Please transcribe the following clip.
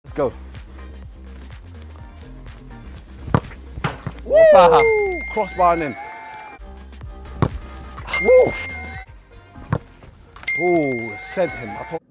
Let's go. Woo! Crossbar and in. Woo! Oh, sent him.